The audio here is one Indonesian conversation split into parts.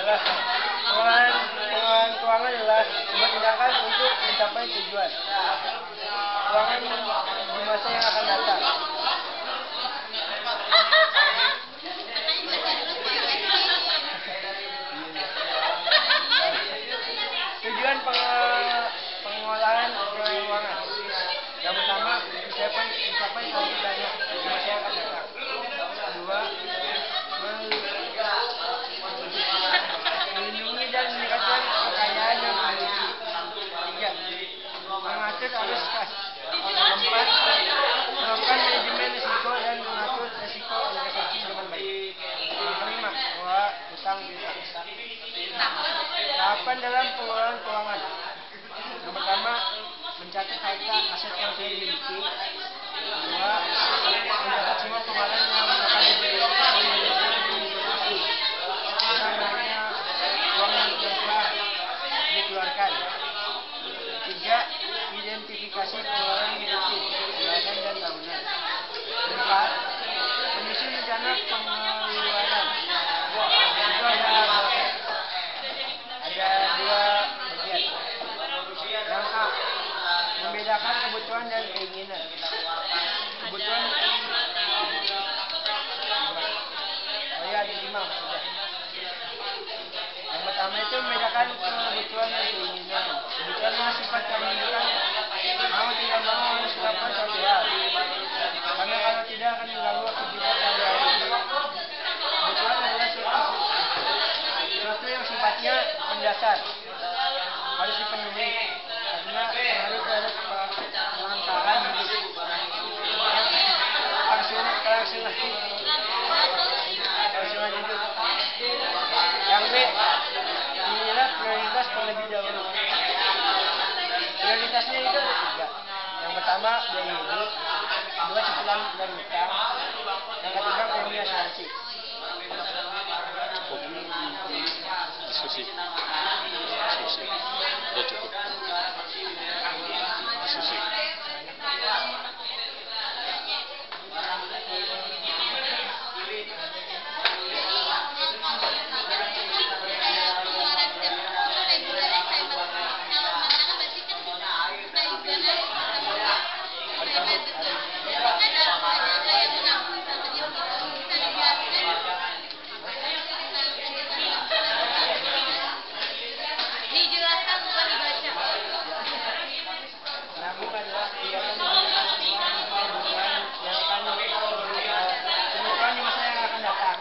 adalah pengelolaan keuangan adalah sebuah tindakan untuk mencapai tujuan keuangan di masa yang akan datang. Tujuan pengelolaan keuangan yang pertama mencapai target dana di masa yang akan datang. Kedua, melindungi dan meningkatkan kekayaan yang dimiliki. Tiga, mengatur arus kas. Keempat, melakukan manajemen risiko dan mengatur risiko investasi dengan baik. Yang kelima, mengelola utang piutang. Tahapan dalam pengelolaan keuangan. Yang pertama, mencatat harta aset yang sudah dimiliki. Kedua, mencatat semua pengeluaran yang akan diberi. Banyaknya uang yang telah dikeluarkan. Tiga, identifikasi pengeluaran rutin, bulanan dan tahunan. Empat, menyusun rencana pengeluaran. Itu ada dua bagian. Yang A, membedakan kebutuhan dan keinginan. Kebutuhan ada 5 maksudnya. Yang pertama itu membedakan kebutuhan dan keinginan. Kebutuhan sifat keinginan, mau tidak mau harus melakukan suatu hal, karena kalau tidak akan mengganggu aktivitas sehari-hari. Kebutuhan adalah sesuatu yang sifatnya mendasar, harus dipenuhi karena pengaruh terhadap kelangkaan hidup, kelangsungan hidup. Yang B, inilah prioritas terlebih dahulu. Prioritasnya itu ada 3. Yang pertama, biaya hidup. Kedua, cicilan dan utang. Yang ketiga, premi asuransi. Diskusi. Udah cukup. Diskusi. Dijelaskan bukan dibaca. Nabung adalah kegiatan yang kebutuhan yang akan kebutuhan di masa yang akan datang.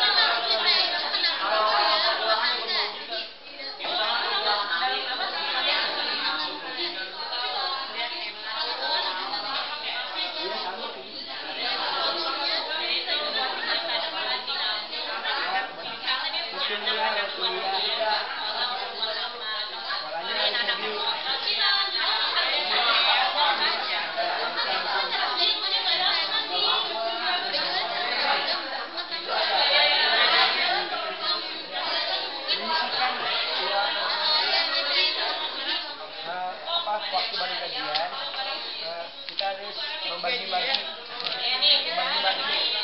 Waktu baru kajian kita harus membagi-bagi